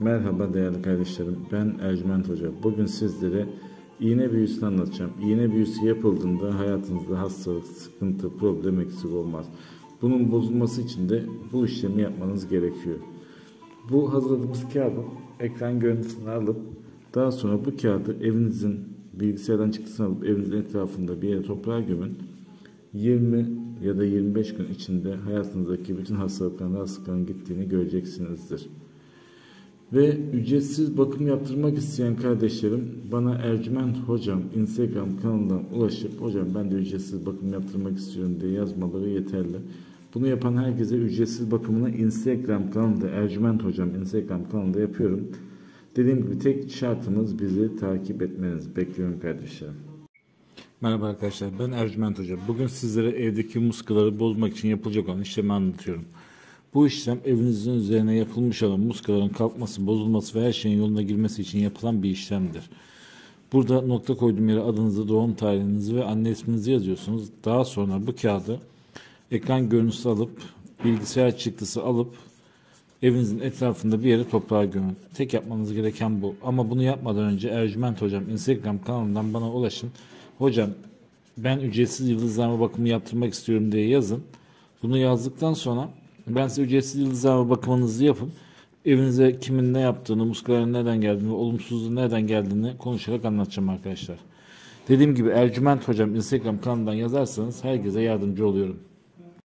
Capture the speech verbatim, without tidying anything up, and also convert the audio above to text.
Merhaba değerli kardeşlerim, ben Ercüment Hoca. Bugün sizlere iğne büyüsünü anlatacağım. İğne büyüsü yapıldığında hayatınızda hastalık, sıkıntı, problem eksik olmaz. Bunun bozulması için de bu işlemi yapmanız gerekiyor. Bu hazırladığımız kağıdın ekran görüntüsünü alıp daha sonra bu kağıdı evinizin bilgisayardan çıktısını alıp evinizin etrafında bir yere toprağa gömün. yirmi ya da yirmi beş gün içinde hayatınızdaki bütün hastalıkların, rahatsızlıkların gittiğini göreceksinizdir. Ve ücretsiz bakım yaptırmak isteyen kardeşlerim bana Ercüment Hocam Instagram kanalından ulaşıp hocam ben de ücretsiz bakım yaptırmak istiyorum diye yazmaları yeterli. Bunu yapan herkese ücretsiz bakımını Instagram kanalında Ercüment Hocam Instagram kanalında yapıyorum. Dediğim gibi tek şartımız bizi takip etmeniz. Bekliyorum kardeşlerim. Merhaba arkadaşlar, ben Ercüment Hocam. Bugün sizlere evdeki muskaları bozmak için yapılacak olan işlemi anlatıyorum. Bu işlem evinizin üzerine yapılmış olan muskaların kalkması, bozulması ve her şeyin yoluna girmesi için yapılan bir işlemdir. Burada nokta koyduğum yere adınızı, doğum tarihinizi ve anne isminizi yazıyorsunuz. Daha sonra bu kağıdı ekran görüntüsü alıp, bilgisayar çıktısı alıp evinizin etrafında bir yere toprağa gömün. Tek yapmanız gereken bu. Ama bunu yapmadan önce Ercüment Hocam Instagram kanalından bana ulaşın. Hocam ben ücretsiz yıldızlarma bakımı yaptırmak istiyorum diye yazın. Bunu yazdıktan sonra ben size ücretsiz yıldızlarma bakımınızı yapın. Evinize kimin ne yaptığını, muskaların nereden geldiğini, olumsuzluğun nereden geldiğini konuşarak anlatacağım arkadaşlar. Dediğim gibi Ercüment Hocam Instagram kanalından yazarsanız herkese yardımcı oluyorum.